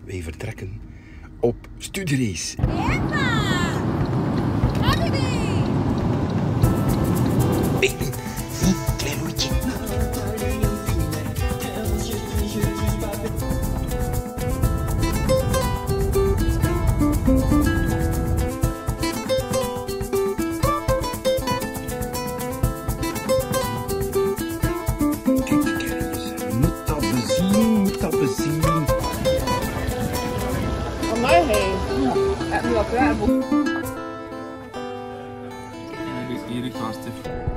Wij vertrekken op studiereis. Beten. Klein loetje. Hier ligt hartstikke.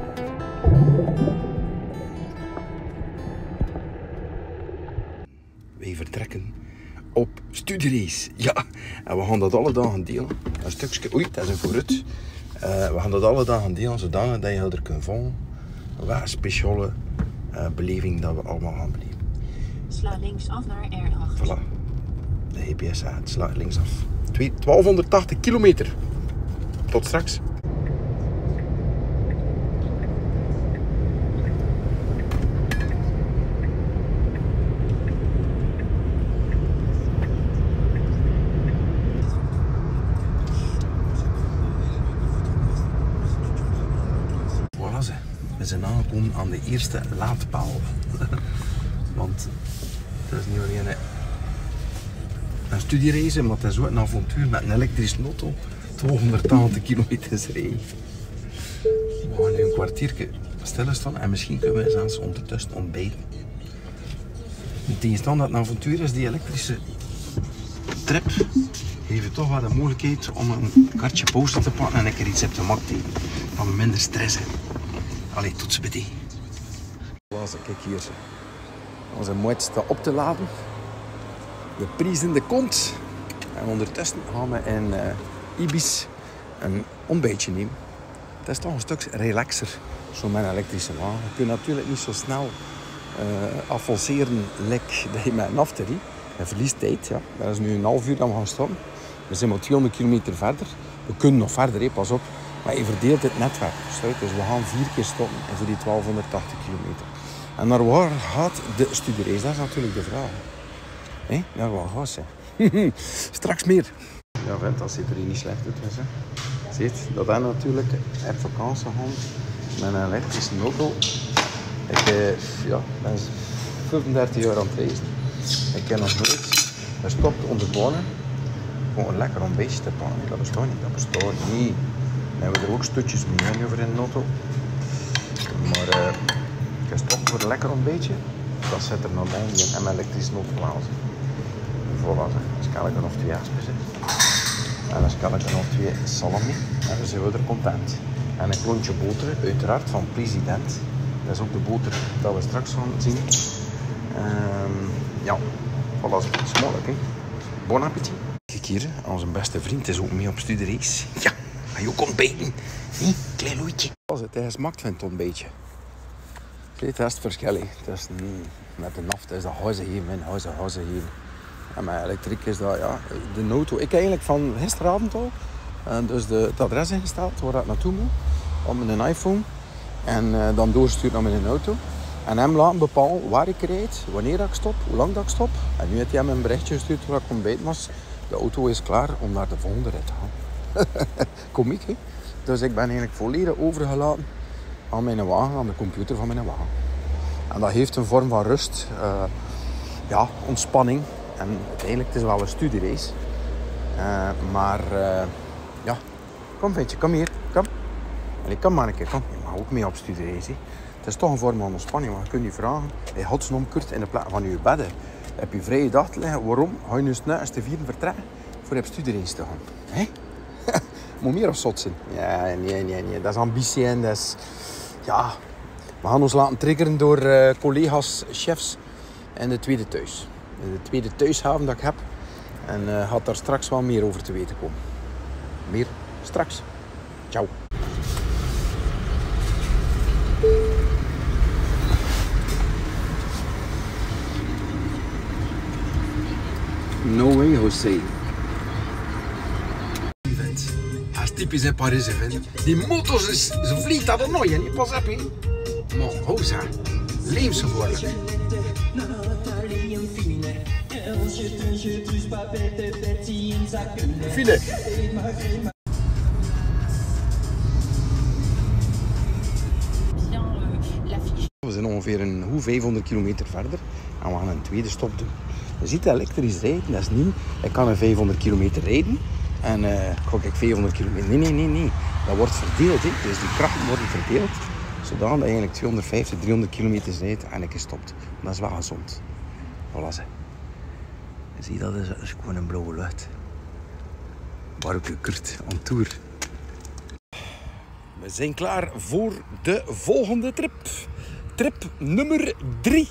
Wij vertrekken op studiereis. Ja, en we gaan dat alle dagen delen. Een stukje, oei, dat is een vooruit. We gaan dat alle dagen delen, zodanig dat je er kunt volgen. Wat een speciale beleving dat we allemaal gaan beleven. Sla linksaf naar R8. Voilà. De GPS het slaat linksaf. 1280 kilometer. Tot straks. Voilà ze. We zijn aangekomen aan de eerste laadpaal. Want het is niet alleen een studiereis, maar het is ook een avontuur met een elektrische auto. 280 kilometer rijden. We gaan nu een kwartiertje stilstaan en misschien kunnen we zelfs ondertussen ontbijten. In tegenstand dat het een avontuur is, die elektrische trip geeft toch wel de mogelijkheid om een kartje pauze te pakken en een keer iets op de mak te eten. Dan we minder stress hebben. Allee, tot ze meteen. Kijk hier. Onze moed staat op te laden. De prijs in de kont. En ondertussen gaan we in Ibis een ontbijtje nemen. Het is toch een stuk relaxer, zo met een elektrische wagen. Je kunt natuurlijk niet zo snel avanceren dat je met een afterrie. Je verliest tijd. Ja. Dat is nu een half uur dat we gaan stoppen. We zijn maar 200 kilometer verder. We kunnen nog verder, pas op. Maar je verdeelt het netwerk. Dus we gaan 4 keer stoppen voor die 1280 kilometer. En naar waar gaat de studiereis? Dat is natuurlijk de vraag. Naar waar gaat ze? Straks meer. Ja, vent, dat ziet er hier niet slecht uit. Hè. Ziet, dat is natuurlijk op vakantie gaan met een elektrische auto. Ik ben 35 jaar aan het reizen. Ik ken nog nooit gestopt onder bonen. Gewoon een lekker ontbijtje te pakken. Dat bestaat niet. Dat bestaat niet. We hebben er ook stukjes mee over in de auto. Maar gestopt voor een lekker ontbijtje. Dat zit er nog bij in mijn elektrische auto blazen. Voilà, een scalletje of 2 aspers. En een scalletje of 2 salami. En dan zijn we er content. En een klontje boter, uiteraard van President. Dat is ook de boter dat we straks gaan zien. Ja, voilà, smakelijk, hè. Bon appétit. Kijk hier, onze beste vriend is ook mee op studiereis. Ja, ga je ook ontbijten? Nee, klein loetje. Als het hij smaakt van het ontbijtje. Kijk, dat is het verschil. Het is met de naft is dat huizen hier, mijn huizen hier. En met elektriek is dat, ja, de auto. Ik heb eigenlijk van gisteravond al dus het adres ingesteld waar ik naartoe moet. Op mijn iPhone. En dan doorsturen naar mijn auto. En hem laten bepalen waar ik rijd, wanneer ik stop, hoe lang dat ik stop. En nu heeft hij hem een berichtje gestuurd waar ik ontbijt was. De auto is klaar om naar de volgende rit te gaan. Komiek, hè? Dus ik ben eigenlijk volledig overgelaten aan mijn wagen, aan de computer van mijn wagen. En dat heeft een vorm van rust, ontspanning. En uiteindelijk het is wel een studiereis. Kom ventje, kom hier, kom. En kom maar een keer, kom. Je mag ook mee op studiereis. Hè. Het is toch een vorm van ontspanning, maar je kunt je vragen. Hey, godsnaam Kurt, in de plaats van je bedden heb je vrije dag te liggen. Waarom ga je nu snel eens te vieren vertrekken voor op studiereis te gaan? Hé? Moet meer of zot zijn? Ja, nee. Dat is ambitie en dat is... Ja, we gaan ons laten triggeren door collega's, chefs en de tweede thuis. De tweede thuishaven dat ik heb. En gaat daar straks wel meer over te weten komen. Meer straks. Ciao. No way, José. Hij is typisch in Parijs, hè. Die motors, ze vliegt dat er nooit, hè. Pas op, hè. Maar Hosa, levensgevaarlijk. File. We zijn ongeveer een 500 kilometer verder en we gaan een tweede stop doen. Je ziet elektrisch rijden, dat is niet, ik kan een 500 kilometer rijden en ga ik 500 kilometer. Nee. Dat wordt verdeeld, hè. Dus die krachten worden verdeeld, zodat je eigenlijk 250, 300 kilometer rijdt en een keer stopt. Dat is wel gezond. Voilà, ze. Je ziet, dat is gewoon een blauwe lucht. Barbecue Kurt on tour. We zijn klaar voor de volgende trip. Trip nummer 3.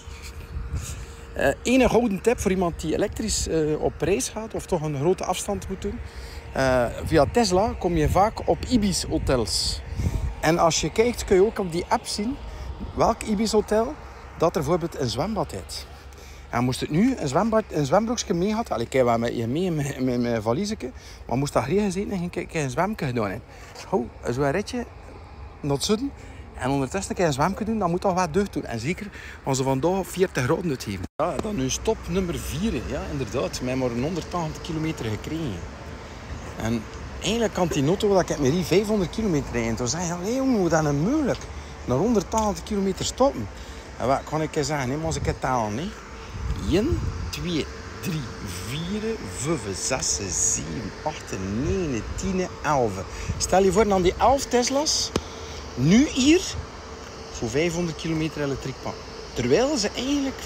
Eén gouden tip voor iemand die elektrisch op reis gaat of toch een grote afstand moet doen. Via Tesla kom je vaak op Ibis hotels. En als je kijkt kun je ook op die app zien welk Ibis hotel dat er bijvoorbeeld een zwembad heeft. En moest het nu een zwembroekje mee had, ik heb wel met je mee met mijn valiesje, maar moest dat hier gezeten en ging ik een zwemke gedaan hebben. Zo'n ritje naar het zuiden. En ondertussen een zwemke doen, dat moet toch wat deugd doen. En zeker als ze vandaag 40 graden uitgeven. Ja, dan nu stop nummer 4. Ja, inderdaad. Met maar een 180 kilometer gekregen. En eigenlijk kan die auto dat ik met die 500 kilometer rijden. Toen zei je, nee jongen, hoe dat nou moeilijk? Naar 180 kilometer stoppen. En wat kan ik zeggen, hè? Maar als ik het talen, hè? 1, 2, 3, 4, 5, 6, 7, 8, 9, 10, 11. Stel je voor dan die 11 Tesla's nu hier voor 500 kilometer elektriek pakken. Terwijl ze eigenlijk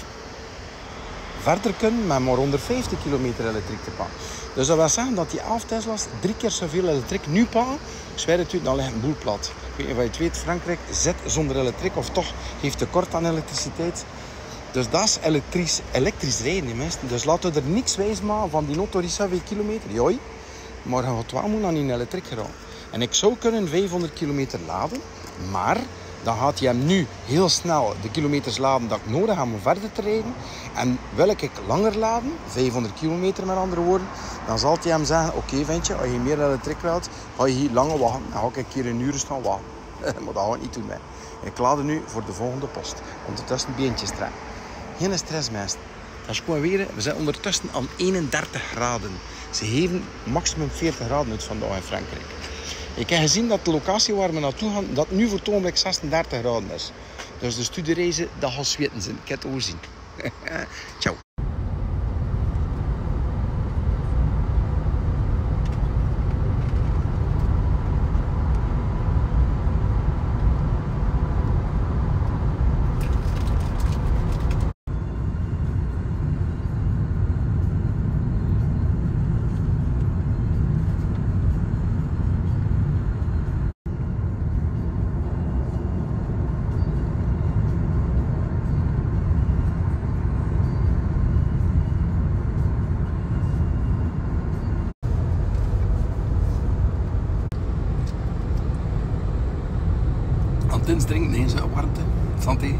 verder kunnen met maar 150 kilometer elektriek te pakken. Dus dat wil zeggen dat die 11 Tesla's 3 keer zoveel elektriek nu pakken. Ik zweer het u, dan ligt een boel plat. Ik weet niet of je het weet, Frankrijk zit zonder elektriek of toch heeft tekort aan elektriciteit. Dus dat is elektrisch rijden, mensen. Dus laten we er niks wijs maken van die auto die 7 kilometer. Joi, maar je gaat wel moeten aan die elektriek geraken. En ik zou kunnen 500 kilometer laden, maar dan gaat hij hem nu heel snel de kilometers laden dat ik nodig heb om verder te rijden. En wil ik langer laden, 500 kilometer met andere woorden, dan zal hij hem zeggen, oké, ventje, als je meer elektriek wilt, ga je hier langer wachten. Dan ga ik een keer een uur staan wachten. Maar dat ga ik niet doen. Ik laat nu voor de volgende post. Ondertussen beentjes trekken. Geen stress, mensen. Dat is gewoon weer, we zijn ondertussen aan 31 graden. Ze geven maximum 40 graden uit vandaag in Frankrijk. Ik heb gezien dat de locatie waar we naartoe gaan, dat nu voor het ogenblik 36 graden is. Dus de studiereizen, dat gaat zweten zijn. Ik heb het overzien. Ciao. Tins drinken, nee, zo warmte. Santé.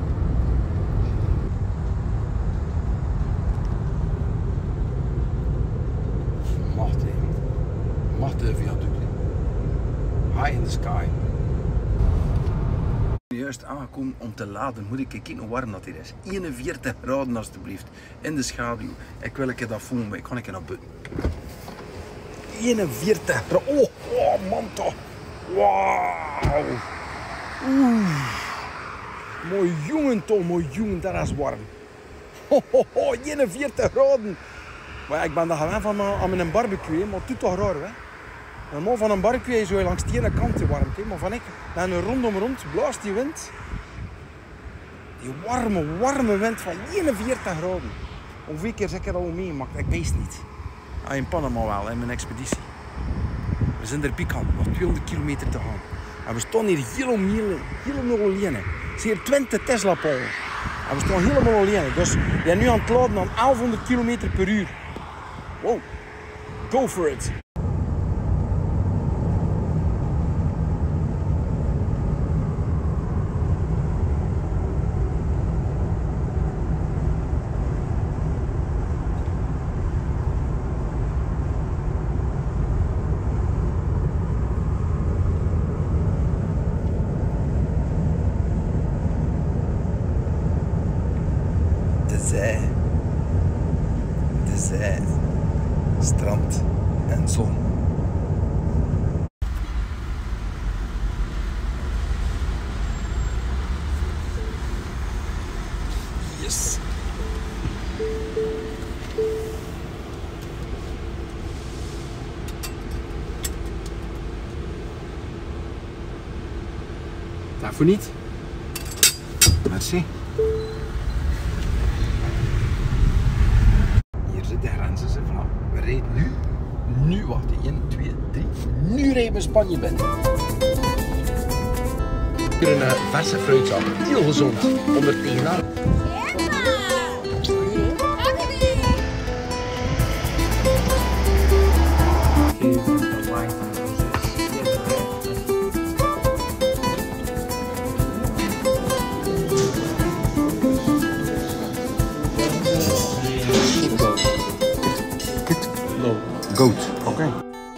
Macht de viaduct. High in the sky. Juist aangekomen om te laden. Moet ik kijken hoe warm dat hier is. 41 graden alstublieft. In de schaduw. Ik wil dat voelen, maar ik kan naar buiten. 41 graden. Oh man toch. Wauw. Mooi jongen toch, mooi jongen, dat is warm. 41 graden. Maar ja, ik ben daar gewend van aan mijn barbecue, maar het doet toch raar, hè. Normaal van een barbecue is je langs de ene kant warm, maar van ik ben er rondom blaast die wind. Die warme wind van 41 graden. Hoeveel keer heb ik dat al meegemaakt? Ik weet het niet. Ja, in Panama wel, in mijn expeditie. We zijn er pikant, nog 200 kilometer te gaan. En we staan hier helemaal alleen. Het zijn hier 20 Tesla-palen. En we staan helemaal alleen. Dus we zijn nu aan het laden aan 1100 km per uur. Wow, go for it. strand en zon. Yes. Daarvoor niet. Merci. Hier zit de grens, ze vanaf. We rijden nu, wacht, 1, 2, 3. Nu rijden we Spanje binnen. Hier een verse fruitsap, heel gezond, onder tegenaan. Goat. Okay.